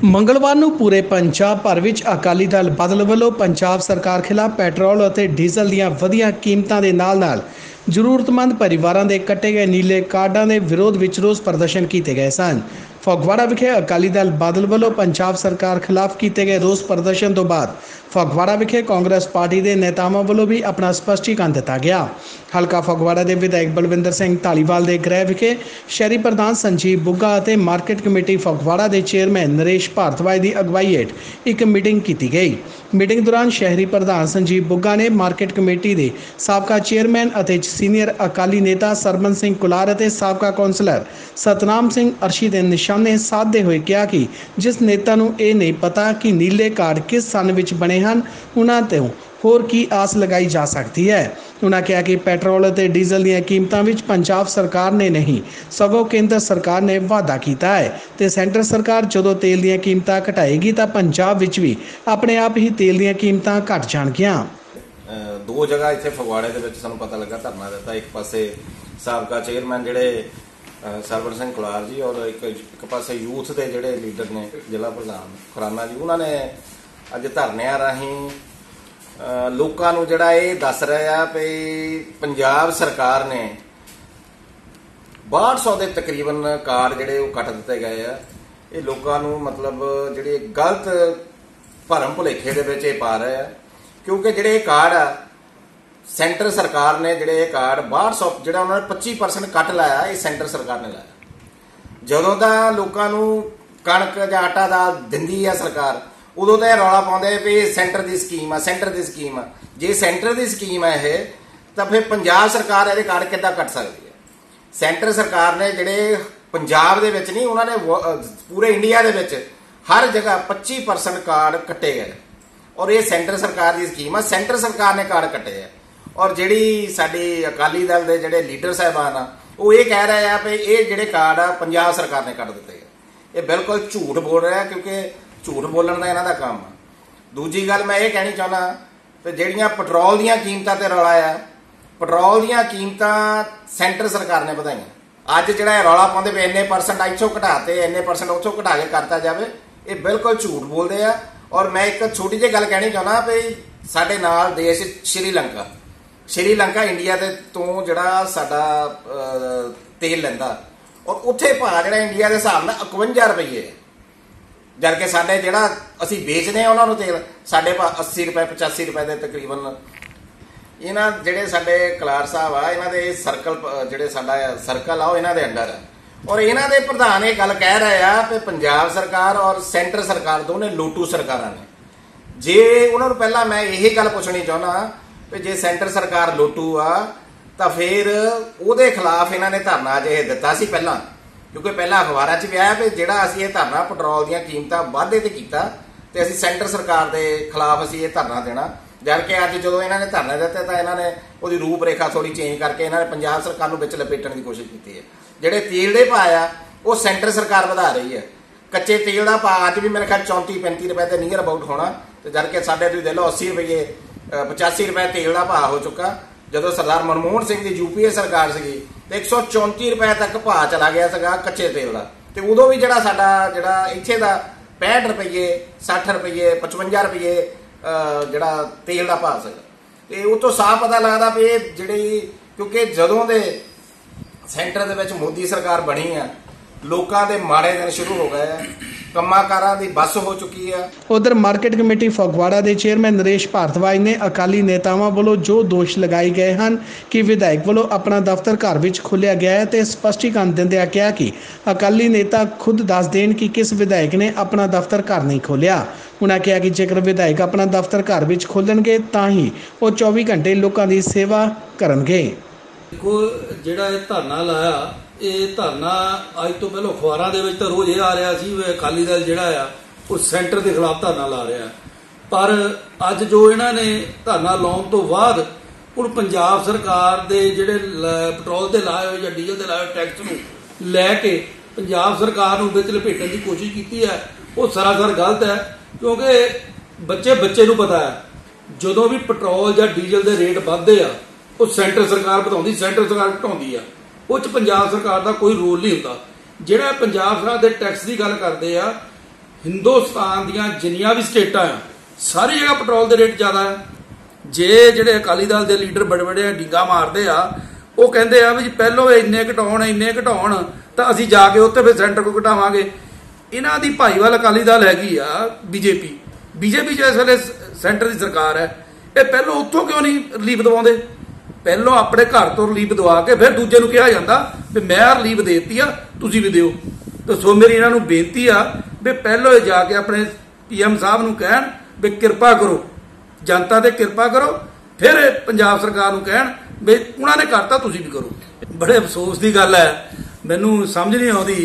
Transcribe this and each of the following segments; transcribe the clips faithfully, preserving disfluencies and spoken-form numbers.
ਮੰਗਲਵਾਰ ਨੂੰ ਪੂਰੇ ਪੰਜਾਬ ਭਰ ਵਿੱਚ ਅਕਾਲੀ ਦਲ ਬਾਦਲ ਵੱਲੋਂ ਪੰਜਾਬ ਸਰਕਾਰ ਖਿਲਾਫ ਪੈਟਰੋਲ ਅਤੇ ਡੀਜ਼ਲ ਦੀਆਂ ਵਧੀਆਂ ਕੀਮਤਾਂ ਦੇ ਨਾਲ-ਨਾਲ ਜ਼ਰੂਰਤਮੰਦ ਪਰਿਵਾਰਾਂ ਦੇ ਕੱਟੇ ਗਏ ਨੀਲੇ ਕਾਰਡਾਂ ਦੇ ਵਿਰੋਧ ਵਿੱਚ ਰੋਸ ਪ੍ਰਦਰਸ਼ਨ ਕੀਤੇ ਗਏ ਸਨ। ਫਗਵਾੜਾ ਵਿਖੇ ਅਕਾਲੀ ਦਲ ਬਾਦਲ ਵੱਲੋਂ ਪੰਜਾਬ ਸਰਕਾਰ ਖਿਲਾਫ ਕੀਤੇ ਗਏ ਰੋਸ ਪ੍ਰਦਰਸ਼ਨ ਤੋਂ ਬਾਅਦ ਫਗਵਾੜਾ ਵਿਖੇ ਕਾਂਗਰਸ ਪਾਰਟੀ ਦੇ ਨੇਤਾਵਾਂ ਵੱਲੋਂ ਵੀ ਆਪਣਾ ਸਪਸ਼ਟੀਕਰਨ ਦਿੱਤਾ ਗਿਆ। ਹਲਕਾ ਫਗਵਾੜਾ ਦੇ ਵਿਧਾਇਕ ਬਲਵਿੰਦਰ ਸਿੰਘ ਧਾਲੀਵਾਲ ਦੇ ਗ੍ਰਹਿ ਵਿਖੇ ਸ਼ਹਿਰੀ ਪ੍ਰਧਾਨ ਸੰਜੀਵ ਬੁੱਗਾ ਅਤੇ ਮਾਰਕੀਟ ਕਮੇਟੀ ਫਗਵਾੜਾ ਦੇ ਚੇਅਰਮੈਨ ਨਰੇਸ਼ ਭਾਰਤਵਾਜ ਦੀ ਅਗਵਾਈ ਹੇਠ ਇੱਕ ਮੀਟਿੰਗ ਕੀਤੀ ਗਈ। ਮੀਟਿੰਗ ਦੌਰਾਨ ਸ਼ਹਿਰੀ ਪ੍ਰਧਾਨ ਸੰਜੀਵ ਬੁੱਗਾ ਨੇ ਮਾਰਕੀਟ ਕਮੇਟੀ ਦੇ ਸਾਬਕਾ ਚੇਅਰਮੈਨ ਅਤੇ ਸੀਨੀਅਰ ਅਕਾਲੀ ਨੇਤਾ ਸਰਬਨ ਸਿੰਘ ਕੁਲਾਰ ਅਤੇ ਸਾਬਕਾ ਕੌਂਸਲਰ ਸਤਨਾਮ ਸਿੰਘ ਅਰਸ਼ੀ ਦੇ ਨਿਸ਼ਾਨੇ ਸਾਧਦੇ ਹੋਏ ਕਿਹਾ ਕਿ ਜਿਸ ਨੇਤਾ ਨੂੰ ਇਹ ਨਹੀਂ ਪਤਾ ਕਿ ਨੀਲੇ ਕਾਰਡ ਕਿਸ ਸਨ ਵਿੱਚ ਬਣੇ ਹਨ, ਉਹਨਾਂ ਤੋਂ ਹੋਰ ਕੀ ਆਸ ਲਗਾਈ ਜਾ ਸਕਦੀ ਹੈ। ਉਹਨਾਂ ਕਿਹਾ ਕਿ ਪੈਟਰੋਲ ਅਤੇ ਡੀਜ਼ਲ ਦੀਆਂ ਕੀਮਤਾਂ ਵਿੱਚ ਪੰਜਾਬ ਸਰਕਾਰ ਨੇ ਨਹੀਂ ਸਗੋਂ ਕੇਂਦਰ ਸਰਕਾਰ ਨੇ ਵਾਅਦਾ ਕੀਤਾ ਹੈ ਤੇ ਸੈਂਟਰ ਸਰਕਾਰ ਜਦੋਂ ਤੇਲ ਦੀਆਂ ਕੀਮਤਾਂ ਘਟਾਏਗੀ ਤਾਂ ਪੰਜਾਬ ਵਿੱਚ ਵੀ ਆਪਣੇ ਆਪ ਹੀ ਤੇਲ ਦੀਆਂ ਕੀਮਤਾਂ ਘਟ ਜਾਣਗੀਆਂ। ਦੋ ਜਗ੍ਹਾ ਇੱਥੇ ਫਗਵਾੜੇ ਦੇ ਵਿੱਚ ਸਾਨੂੰ ਪਤਾ ਲੱਗਾ ਧਰਨਾ ਦਿੱਤਾ। ਇੱਕ ਪਾਸੇ ਸਾਬਕਾ ਚੇਅਰਮੈਨ ਜਿਹੜੇ ਸਰਬਨ ਸਿੰਘ ਕੁਲਾਰ ਜੀ ਔਰ ਇੱਕ ਇੱਕ ਪਾਸੇ ਯੂਥ ਦੇ ਜਿਹੜੇ ਲੀਡਰ ਨੇ ਜ਼ਿਲ੍ਹਾ ਪ੍ਰਧਾਨ ਖੁਰਾਨਾ ਜੀ, ਉਹਨਾਂ ਨੇ ਅੱਜ ਧਰਨਿਆਂ ਰਾਹੀਂ ਲੋਕਾਂ ਨੂੰ ਜਿਹੜਾ ਇਹ ਦੱਸ ਰਹੇ ਆ ਵੀ ਪੰਜਾਬ ਸਰਕਾਰ ਨੇ ਬਾਹਠ ਸੌ ਦੇ ਤਕਰੀਬਨ ਕਾਰਡ ਜਿਹੜੇ ਉਹ ਕੱਟ ਦਿੱਤੇ ਗਏ ਆ। ਇਹ ਲੋਕਾਂ ਨੂੰ ਮਤਲਬ ਜਿਹੜੇ ਗਲਤ ਭਰਮ ਭੁਲੇਖੇ ਦੇ ਵਿੱਚ ਇਹ ਪਾ ਰਹੇ ਆ, ਕਿਉਂਕਿ ਜਿਹੜੇ ਇਹ ਕਾਰਡ ਆ ਸੈਂਟਰ ਸਰਕਾਰ ਨੇ ਜਿਹੜੇ ਇਹ ਕਾਰਡ ਬਾਹਠ ਸੌ ਜਿਹੜਾ ਉਹਨਾਂ ਨੇ ਪੱਚੀ ਪਰਸੈਂਟ ਕੱਟ ਲਾਇਆ, ਇਹ ਸੈਂਟਰ ਸਰਕਾਰ ਨੇ ਲਾਇਆ। ਜਦੋਂ ਦਾ ਲੋਕਾਂ ਨੂੰ ਕਣਕ ਜਾਂ ਆਟਾ ਦਾ ਦਿੰਦੀ ਆ ਸਰਕਾਰ, ਉਦੋਂ ਤਾਂ ਇਹ ਰੌਲਾ ਪਾਉਂਦੇ ਵੀ ਸੈਂਟਰ ਦੀ ਸਕੀਮ ਆ ਸੈਂਟਰ ਦੀ ਸਕੀਮ ਆ। ਜੇ ਸੈਂਟਰ ਦੀ ਸਕੀਮ ਹੈ ਇਹ, ਤਾਂ ਫਿਰ ਪੰਜਾਬ ਸਰਕਾਰ ਇਹਦੇ ਕਾਰਡ ਕਿੱਦਾਂ ਕੱਟ ਸਕਦੀ ਹੈ? ਸੈਂਟਰ ਸਰਕਾਰ ਨੇ ਜਿਹੜੇ ਪੰਜਾਬ ਦੇ ਵਿੱਚ ਨਹੀਂ, ਉਹਨਾਂ ਨੇ ਪੂਰੇ ਇੰਡੀਆ ਦੇ ਵਿੱਚ ਹਰ ਜਗ੍ਹਾ ਪੱਚੀ ਪਰਸੈਂਟ ਕਾਰਡ ਕੱਟੇ ਗਏ ਔਰ ਇਹ ਸੈਂਟਰ ਸਰਕਾਰ ਦੀ ਸਕੀਮ ਆ। ਸੈਂਟਰ ਸਰਕਾਰ ਨੇ ਕਾਰਡ ਕੱਟੇ ਆ ਔਰ ਜਿਹੜੀ ਸਾਡੀ ਅਕਾਲੀ ਦਲ ਦੇ ਜਿਹੜੇ ਲੀਡਰ ਸਾਹਿਬਾਨ ਆ ਉਹ ਇਹ ਕਹਿ ਰਹੇ ਆ ਵੀ ਇਹ ਜਿਹੜੇ ਕਾਰਡ ਆ ਪੰਜਾਬ ਸਰਕਾਰ ਨੇ ਕੱਟ ਦਿੱਤੇ ਆ। ਇਹ ਬਿਲਕੁਲ ਝੂਠ ਬੋਲ ਰਿਹਾ, ਕਿਉਂਕਿ ਝੂਠ ਬੋਲਣ ਦਾ ਇਹਨਾਂ ਦਾ ਕੰਮ ਆ। ਦੂਜੀ ਗੱਲ ਮੈਂ ਇਹ ਕਹਿਣੀ ਚਾਹੁੰਦਾ ਵੀ ਜਿਹੜੀਆਂ ਪੈਟਰੋਲ ਦੀਆਂ ਕੀਮਤਾਂ ਤੇ ਰੌਲਾ ਆ, ਪੈਟਰੋਲ ਦੀਆਂ ਕੀਮਤਾਂ ਸੈਂਟਰ ਸਰਕਾਰ ਨੇ ਵਧਾਈਆਂ। ਅੱਜ ਜਿਹੜਾ ਇਹ ਰੌਲਾ ਪਾਉਂਦੇ ਵੀ ਇੰਨੇ ਪਰਸੈਂਟ ਇੱਥੋਂ ਘਟਾਤੇ, ਇੰਨੇ ਪਰਸੈਂਟ ਉੱਥੋਂ ਘਟਾ ਕੇ ਕਰਤਾ ਜਾਵੇ, ਇਹ ਬਿਲਕੁਲ ਝੂਠ ਬੋਲਦੇ ਆ। ਔਰ ਮੈਂ ਇੱਕ ਛੋਟੀ ਜਿਹੀ ਗੱਲ ਕਹਿਣੀ ਚਾਹੁੰਦਾ ਵੀ ਸਾਡੇ ਨਾਲ ਦੇਸ਼ ਸ਼੍ਰੀਲੰਕਾ ਸ਼੍ਰੀਲੰਕਾ ਇੰਡੀਆ ਦੇ ਤੋਂ ਜਿਹੜਾ ਸਾਡਾ ਤੇਲ ਲੈਂਦਾ ਔਰ ਉੱਥੇ ਭਾਅ ਜਿਹੜਾ ਇੰਡੀਆ ਦੇ ਹਿਸਾਬ ਨਾਲ ਇਕਵੰਜਾ ਰੁਪਈਏ, ਜਦ ਕਿ ਸਾਡੇ ਜਿਹੜਾ ਅਸੀਂ ਵੇਚਦੇ ਹਾਂ ਉਹਨਾਂ ਨੂੰ ਤੇਲ ਸਾਡੇ ਭਾਅ ਅੱਸੀ ਰੁਪਏ ਪਚਾਸੀ ਰੁਪਏ ਦੇ ਤਕਰੀਬਨ। ਇਹਨਾਂ ਜਿਹੜੇ ਸਾਡੇ ਕਲਾਰ ਸਾਹਿਬ ਆ, ਇਹਨਾਂ ਦੇ ਸਰਕਲ ਜਿਹੜੇ ਸਾਡਾ ਸਰਕਲ ਆ ਉਹ ਇਹਨਾਂ ਦੇ ਅੰਡਰ ਆ ਔਰ ਇਹਨਾਂ ਦੇ ਪ੍ਰਧਾਨ ਇਹ ਗੱਲ ਕਹਿ ਰਹੇ ਆ ਕਿ ਪੰਜਾਬ ਸਰਕਾਰ ਔਰ ਸੈਂਟਰ ਸਰਕਾਰ ਦੋਨੇ ਲੋਟੂ ਸਰਕਾਰਾਂ ਨੇ। ਜੇ ਉਹਨਾਂ ਨੂੰ ਪਹਿਲਾਂ ਮੈਂ ਇਹ ਗੱਲ ਪੁੱਛਣੀ ਚਾਹੁੰਦਾ ਵੀ ਜੇ ਸੈਂਟਰ ਸਰਕਾਰ ਲੋਟੂ ਆ ਤਾਂ ਫਿਰ ਉਹਦੇ ਖਿਲਾਫ ਇਹਨਾਂ ਨੇ ਧਰਨਾ ਅਜਿਹੇ ਦਿੱਤਾ ਸੀ ਪਹਿਲਾਂ, ਕਿਉਂਕਿ ਪਹਿਲਾਂ ਅਖਬਾਰਾਂ 'ਚ ਵੀ ਆਇਆ ਵੀ ਜਿਹੜਾ ਅਸੀਂ ਇਹ ਧਰਨਾ ਪੈਟਰੋਲ ਦੀਆਂ ਕੀਮਤਾਂ ਵਾਧੇ ਤੇ ਕੀਤਾ ਤੇ ਅਸੀਂ ਸੈਂਟਰ ਸਰਕਾਰ ਦੇ ਖਿਲਾਫ ਅਸੀਂ ਇਹ ਧਰਨਾ ਦੇਣਾ। ਜਦ ਕਿ ਅੱਜ ਜਦੋਂ ਇਹਨਾਂ ਨੇ ਧਰਨਾ ਦਿੱਤੇ ਤਾਂ ਇਹਨਾਂ ਨੇ ਉਹਦੀ ਰੂਪ ਰੇਖਾ ਥੋੜੀ ਚੇਂਜ ਕਰਕੇ ਇਹਨਾਂ ਨੇ ਪੰਜਾਬ ਸਰਕਾਰ ਨੂੰ ਵਿੱਚ ਲਪੇਟਣ ਦੀ ਕੋਸ਼ਿਸ਼ ਕੀਤੀ ਹੈ। ਜਿਹੜੇ ਤੇਲ ਦੇ ਭਾਅ ਆ ਉਹ ਸੈਂਟਰ ਸਰਕਾਰ ਵਧਾ ਰਹੀ ਹੈ। ਕੱਚੇ ਤੇਲ ਦਾ ਭਾਅ ਅੱਜ ਵੀ ਮੇਰੇ ਖਿਆਲ ਚੌਂਤੀ ਪੈਂਤੀ ਰੁਪਏ ਦੇ ਨੀਅਰ ਅਬਾਊਟ ਹੋਣਾ, ਤੇ ਜਦ ਕਿ ਸਾਡੇ ਤੁਸੀਂ ਦੇਖ ਲਓ ਅੱਸੀ ਰੁਪਏ ਪਚਾਸੀ ਰੁਪਏ ਤੇਲ ਦਾ ਭਾਅ ਹੋ ਚੁੱਕਾ। ਜਦੋਂ ਸਰਦਾਰ ਮਨਮੋਹਨ ਸਿੰਘ ਦੀ ਯੂਪੀਏ ਸਰਕਾਰ ਸੀਗੀ ਤੇ ਇੱਕ ਸੌ ਚੌਂਤੀ ਰੁਪਏ ਤੱਕ ਭਾਅ ਚਲਾ ਗਿਆ ਸੀਗਾ ਕੱਚੇ ਤੇਲ ਦਾ, ਤੇ ਉਦੋਂ ਵੀ ਜਿਹੜਾ ਸਾਡਾ ਜਿਹੜਾ ਇੱਥੇ ਦਾ ਪੈਂਹਠ ਰੁਪਏ ਸੱਠ ਰੁਪਏ ਪਚਵੰਜਾ ਰੁਪਏ ਜਿਹੜਾ ਤੇਲ ਦਾ ਭਾਅ ਸੀਗਾ। ਤੇ ਉਹ ਤੋਂ ਸਾਫ਼ ਪਤਾ ਲੱਗਦਾ ਵੀ ਇਹ ਜਿਹੜੀ, ਕਿਉਂਕਿ ਜਦੋਂ ਦੇ ਸੈਂਟਰ ਦੇ ਵਿੱਚ ਮੋਦੀ ਸਰਕਾਰ ਬਣੀ ਆ ਲੋਕਾਂ ਦੇ ਮਾੜੇ ਦਿਨ ਸ਼ੁਰੂ ਹੋ ਗਏ ਆ, ਕੰਮਾਕਾਰਾਂ ਦੀ ਬੱਸ ਹੋ ਚੁੱਕੀ ਆ। ਉਧਰ ਮਾਰਕੀਟ ਕਮੇਟੀ ਫਗਵਾੜਾ ਦੇ ਚੇਅਰਮੈਨ ਨਰੇਸ਼ ਭਾਰਤਵਾਜ ਨੇ ਅਕਾਲੀ ਨੇਤਾਵਾਂ ਵੱਲੋਂ ਜੋ ਦੋਸ਼ ਲਗਾਏ ਗਏ ਹਨ ਕਿ ਵਿਧਾਇਕ ਵੱਲੋਂ ਆਪਣਾ ਦਫ਼ਤਰ ਘਰ ਵਿੱਚ ਖੋਲ੍ਹਿਆ ਗਿਆ ਹੈ ਤੇ ਸਪਸ਼ਟੀਕਰਨ ਦਿੰਦਿਆਂ ਕਿਹਾ ਕਿ ਅਕਾਲੀ ਨੇਤਾ ਖੁਦ ਦੱਸ ਦੇਣ ਕਿ ਕਿਸ ਵਿਧਾਇਕ ਨੇ ਆਪਣਾ ਦਫ਼ਤਰ ਘਰ ਨਹੀਂ ਖੋਲ੍ਹਿਆ। ਉਹਨਾਂ ਕਿਹਾ ਕਿ ਜੇਕਰ ਵਿਧਾਇਕ ਆਪਣਾ ਦਫ਼ਤਰ ਘਰ ਵਿੱਚ ਖੋਲ੍ਹਣਗੇ ਤਾਂ ਹੀ ਉਹ ਚੌਵੀ ਘੰਟੇ ਲੋਕਾਂ ਦੀ ਸੇਵਾ ਕਰਨਗੇ। ਦੇਖੋ ਜਿਹੜਾ ਇਹ ਧਰਨਾ ਲਾਇਆ, ਇਹ ਧਰਨਾ ਅੱਜ ਤੋਂ ਪਹਿਲਾਂ ਅਖਬਾਰਾਂ ਦੇ ਵਿੱਚ ਤਾਂ ਰੋਜ਼ ਇਹ ਆ ਰਿਹਾ ਸੀ ਵੀ ਅਕਾਲੀ ਦਲ ਜਿਹੜਾ ਆ ਉਹ ਸੈਂਟਰ ਦੇ ਖਿਲਾਫ ਧਰਨਾ ਲਾ ਰਿਹਾ, ਪਰ ਅੱਜ ਜੋ ਇਹਨਾਂ ਨੇ ਧਰਨਾ ਲਾਉਣ ਤੋਂ ਬਾਅਦ ਹੁਣ ਪੰਜਾਬ ਸਰਕਾਰ ਦੇ ਜਿਹੜੇ ਪੈਟਰੋਲ ਤੇ ਲਾਏ ਹੋਏ ਜਾਂ ਡੀਜ਼ਲ ਤੇ ਲਾਏ ਹੋਏ ਟੈਕਸ ਨੂੰ ਲੈ ਕੇ ਪੰਜਾਬ ਸਰਕਾਰ ਨੂੰ ਵਿੱਚ ਲਪੇਟਣ ਦੀ ਕੋਸ਼ਿਸ਼ ਕੀਤੀ ਹੈ, ਉਹ ਸਰਾਸਰ ਗਲਤ ਹੈ। ਕਿਉਂਕਿ ਬੱਚੇ ਬੱਚੇ ਨੂੰ ਪਤਾ ਹੈ ਜਦੋਂ ਵੀ ਪੈਟਰੋਲ ਜਾਂ ਡੀਜ਼ਲ ਦੇ ਰੇਟ ਵੱਧਦੇ ਆ ਉਹ ਸੈਂਟਰ ਸਰਕਾਰ ਵਧਾਉਂਦੀ, ਸੈਂਟਰ ਸਰਕਾਰ ਘਟਾਉਂਦੀ ਆ, ਉਹ 'ਚ ਪੰਜਾਬ ਸਰਕਾਰ ਦਾ ਕੋਈ ਰੋਲ ਨਹੀਂ ਹੁੰਦਾ। ਜਿਹੜਾ ਪੰਜਾਬ ਸਰਕਾਰ ਦੇ ਟੈਕਸ ਦੀ ਗੱਲ ਕਰਦੇ ਆ, ਹਿੰਦੁਸਤਾਨ ਦੀਆਂ ਜਿੰਨੀਆਂ ਵੀ ਸਟੇਟਾਂ ਆ ਸਾਰੀ ਜਗ੍ਹਾ ਪੈਟਰੋਲ ਦੇ ਰੇਟ ਜ਼ਿਆਦਾ ਆ। ਜੇ ਜਿਹੜੇ ਅਕਾਲੀ ਦਲ ਦੇ ਲੀਡਰ ਬੜੇ ਬੜੇ ਡੀਂਗਾ ਮਾਰਦੇ ਆ, ਉਹ ਕਹਿੰਦੇ ਆ ਵੀ ਜੀ ਪਹਿਲੋਂ ਇੰਨੇ ਘਟਾਉਣ ਇੰਨੇ ਘਟਾਉਣ ਤਾਂ ਅਸੀਂ ਜਾ ਕੇ ਉੱਥੇ ਫਿਰ ਸੈਂਟਰ ਕੋ ਘਟਾਵਾਂਗੇ। ਇਹਨਾਂ ਦੀ ਭਾਈਵਾਲ ਅਕਾਲੀ ਦਲ ਹੈਗੀ ਆ ਬੀਜੇਪੀ ਬੀਜੇਪੀ 'ਚ ਇਸ ਵੇਲੇ ਸੈਂਟਰ ਦੀ ਸਰਕਾਰ ਹੈ। ਇਹ ਪਹਿਲੋਂ ਉੱਥੋਂ ਕਿਉਂ ਨਹੀਂ ਰਿਲੀਫ ਦਵਾਉਂਦੇ? ਪਹਿਲੋਂ ਆਪਣੇ ਘਰ ਤੋਂ ਰਿਲੀਫ ਦਵਾ ਕੇ ਫਿਰ ਦੂਜੇ ਨੂੰ ਕਿਹਾ ਜਾਂਦਾ ਵੀ ਮੈਂ ਰਿਲੀਫ ਦੇ ਦਿੱਤੀ ਆ, ਤੁਸੀਂ ਵੀ ਦਿਓ। ਤਾਂ ਸੋ ਮੇਰੀ ਇਹਨਾਂ ਨੂੰ ਬੇਨਤੀ ਆ ਵੀ ਪਹਿਲੋਂ ਜਾ ਕੇ ਆਪਣੇ ਪੀਐਮ ਸਾਹਿਬ ਨੂੰ ਕਹਿਣ ਵੀ ਕਿਰਪਾ ਕਰੋ, ਜਨਤਾ ਤੇ ਕਿਰਪਾ ਕਰੋ, ਫਿਰ ਪੰਜਾਬ ਸਰਕਾਰ ਨੂੰ ਕਹਿਣ ਵੀ ਉਹਨਾਂ ਨੇ ਕਰਤਾ ਤੁਸੀਂ ਵੀ ਕਰੋ। ਬੜੇ ਅਫਸੋਸ ਦੀ ਗੱਲ ਹੈ, ਮੈਨੂੰ ਸਮਝ ਨਹੀਂ ਆਉਂਦੀ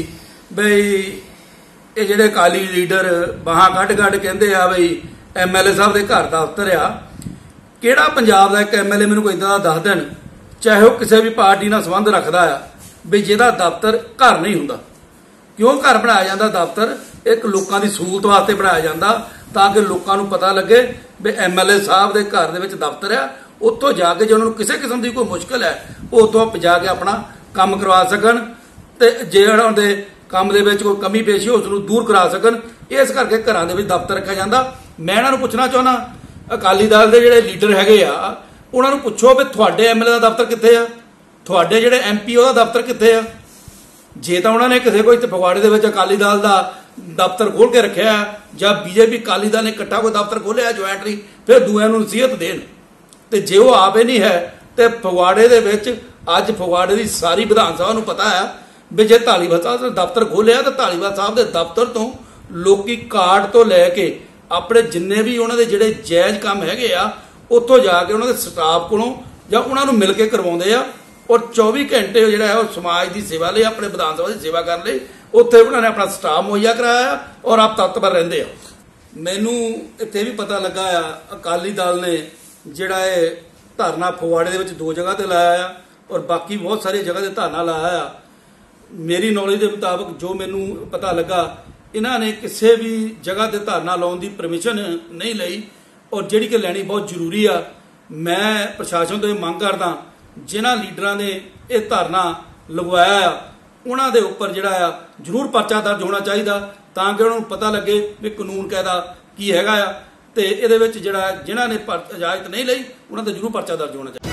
ਬਈ ਇਹ ਜਿਹੜੇ ਅਕਾਲੀ ਲੀਡਰ ਬਾਹਾਂ ਕੱਢ ਕੱਢ ਕਹਿੰਦੇ ਆ ਬਈ ਐਮਐਲਏ ਸਾਹਿਬ ਦੇ ਘਰ ਦਾ ਦਫ਼ਤਰ ਆ। ਕਿਹੜਾ ਪੰਜਾਬ ਦਾ ਇੱਕ ਐਮਐਲਏ ਮੈਨੂੰ ਕੋਈ ਇਦਾਂ ਦਾ ਦੱਸ ਦੇਣ, ਚਾਹੇ ਉਹ ਕਿਸੇ ਵੀ ਪਾਰਟੀ ਨਾਲ ਸੰਬੰਧ ਰੱਖਦਾ ਆ, ਵੀ ਜਿਹਦਾ ਦਫ਼ਤਰ ਘਰ ਨਹੀਂ ਹੁੰਦਾ। ਕਿਉਂ ਘਰ ਬਣਾਇਆ ਜਾਂਦਾ? ਦਫ਼ਤਰ ਇੱਕ ਲੋਕਾਂ ਦੀ ਸਹੂਲਤ ਵਾਸਤੇ ਬਣਾਇਆ ਜਾਂਦਾ, ਤਾਂ ਕਿ ਲੋਕਾਂ ਨੂੰ ਪਤਾ ਲੱਗੇ ਵੀ ਐਮਐਲਏ ਸਾਹਿਬ ਦੇ ਘਰ ਦੇ ਵਿੱਚ ਦਫ਼ਤਰ ਆ। ਉੱਥੋਂ ਜਾ ਕੇ ਜੇ ਉਹਨਾਂ ਨੂੰ ਕਿਸੇ ਕਿਸਮ ਦੀ ਕੋਈ ਮੁਸ਼ਕਲ ਹੈ, ਉਹ ਉੱਥੋਂ ਜਾ ਕੇ ਆਪਣਾ ਕੰਮ ਕਰਵਾ ਸਕਣ, ਤੇ ਜੇ ਉਹਨਾਂ ਦੇ ਕੰਮ ਦੇ ਵਿੱਚ ਕੋਈ ਕਮੀ ਪੇਸ਼ੀ ਉਸ ਨੂੰ ਦੂਰ ਕਰਾ ਸਕਣ। ਇਸ ਕਰਕੇ ਘਰਾਂ ਦੇ ਵਿੱਚ ਦਫ਼ਤਰ ਰੱਖਿਆ ਜਾਂਦਾ। ਮੈਂ ਇਹਨਾਂ ਨੂੰ ਪੁੱਛਣਾ ਚਾਹੁੰਦਾ, ਅਕਾਲੀ ਦਲ ਦੇ ਜਿਹੜੇ ਲੀਡਰ ਹੈਗੇ ਆ, ਉਹਨਾਂ ਨੂੰ ਪੁੱਛੋ ਵੀ ਤੁਹਾਡੇ ਐਮਐਲਏ ਦਾ ਦਫ਼ਤਰ ਕਿੱਥੇ ਆ, ਤੁਹਾਡੇ ਜਿਹੜੇ ਐਮਪੀ ਉਹਦਾ ਦਫ਼ਤਰ ਕਿੱਥੇ ਆ। ਜੇ ਤਾਂ ਉਹਨਾਂ ਨੇ ਕਿਸੇ ਕੋਈ ਫਗਵਾੜੇ ਦੇ ਵਿੱਚ ਅਕਾਲੀ ਦਲ ਦਾ ਦਫ਼ਤਰ ਖੋਲ ਕੇ ਰੱਖਿਆ, ਜਾਂ ਬੀਜੇਪੀ ਅਕਾਲੀ ਦਲ ਨੇ ਇਕੱਠਾ ਕੋਈ ਦਫ਼ਤਰ ਖੋਲਿਆ ਜੁਆਇੰਟਲੀ, ਫਿਰ ਦੂਆਂ ਨੂੰ ਨਸੀਹਤ ਦੇਣ। ਤੇ ਜੇ ਉਹ ਆਪੇ ਨਹੀਂ ਹੈ, ਤੇ ਫਗਵਾੜੇ ਦੇ ਵਿੱਚ ਅੱਜ ਫਗਵਾੜੇ ਦੀ ਸਾਰੀ ਵਿਧਾਨ ਸਭਾ ਨੂੰ ਪਤਾ ਆ ਵੀ ਜੇ ਧਾਲੀਵਾਲ ਸਾਹਿਬ ਦਾ ਦਫ਼ਤਰ ਖੋਲਿਆ ਤਾਂ ਧਾਲੀਵਾਲ ਸਾਹਿਬ ਦੇ ਦਫ਼ਤਰ ਤੋਂ ਲੋਕੀ ਕਾਰਡ ਤੋਂ ਲੈ ਕੇ ਆਪਣੇ ਜਿੰਨੇ ਵੀ ਉਹਨਾਂ ਦੇ ਜਿਹੜੇ ਜਾਇਜ਼ ਕੰਮ ਹੈਗੇ ਆ, ਉੱਥੋਂ ਜਾ ਕੇ ਉਹਨਾਂ ਦੇ ਸਟਾਫ ਕੋਲੋਂ ਜਾਂ ਉਹਨਾਂ ਨੂੰ ਮਿਲ ਕੇ ਕਰਵਾਉਂਦੇ ਆ। ਔਰ ਚੌਵੀ ਘੰਟੇ ਜਿਹੜਾ ਹੈ ਉਹ ਸਮਾਜ ਦੀ ਸੇਵਾ ਲਈ, ਆਪਣੇ ਵਿਧਾਨ ਸਭਾ ਦੀ ਸੇਵਾ ਕਰਨ ਲਈ ਉੱਥੇ ਉਹਨਾਂ ਨੇ ਆਪਣਾ ਸਟਾਫ ਮੁਹੱਈਆ ਕਰਾਇਆ ਔਰ ਆਪ ਤਤਪਰ ਰਹਿੰਦੇ ਆ। ਮੈਨੂੰ ਇੱਥੇ ਵੀ ਪਤਾ ਲੱਗਾ ਆ ਅਕਾਲੀ ਦਲ ਨੇ ਜਿਹੜਾ ਇਹ ਧਰਨਾ ਫਗਵਾੜੇ ਦੇ ਵਿੱਚ ਦੋ ਜਗ੍ਹਾ ਤੇ ਲਾਇਆ ਆ, ਔਰ ਬਾਕੀ ਬਹੁਤ ਸਾਰੀਆਂ ਜਗ੍ਹਾ ਤੇ ਧਰਨਾ ਲਾਇਆ ਆ। ਮੇਰੀ ਨੌਲੇਜ ਦੇ ਮੁਤਾਬਕ ਜੋ ਮੈਨੂੰ ਪਤਾ ਲੱਗਾ, ਇਹਨਾਂ ਨੇ ਕਿਸੇ ਵੀ ਜਗ੍ਹਾ ਤੇ ਧਰਨਾ ਲਾਉਣ ਦੀ ਪਰਮਿਸ਼ਨ ਨਹੀਂ ਲਈ, ਔਰ ਜਿਹੜੀ ਕਿ ਲੈਣੀ ਬਹੁਤ ਜ਼ਰੂਰੀ ਆ। ਮੈਂ ਪ੍ਰਸ਼ਾਸਨ ਤੋਂ ਇਹ ਮੰਗ ਕਰਦਾ, ਜਿਨ੍ਹਾਂ ਲੀਡਰਾਂ ਨੇ ਇਹ ਧਰਨਾ ਲਗਵਾਇਆ ਆ, ਉਹਨਾਂ ਦੇ ਉੱਪਰ ਜਿਹੜਾ ਆ ਜ਼ਰੂਰ ਪਰਚਾ ਦਰਜ ਹੋਣਾ ਚਾਹੀਦਾ, ਤਾਂ ਕਿ ਉਹਨਾਂ ਨੂੰ ਪਤਾ ਲੱਗੇ ਵੀ ਕਾਨੂੰਨ ਕਾਇਦਾ ਕੀ ਹੈਗਾ ਆ। ਤੇ ਇਹਦੇ ਵਿੱਚ ਜਿਹੜਾ ਜਿਨ੍ਹਾਂ ਨੇ ਇਜਾਜ਼ਤ ਨਹੀਂ ਲਈ, ਉਹਨਾਂ ਦਾ ਜ਼ਰੂਰ ਪਰਚਾ ਦਰਜ ਹੋਣਾ ਚਾਹੀਦਾ।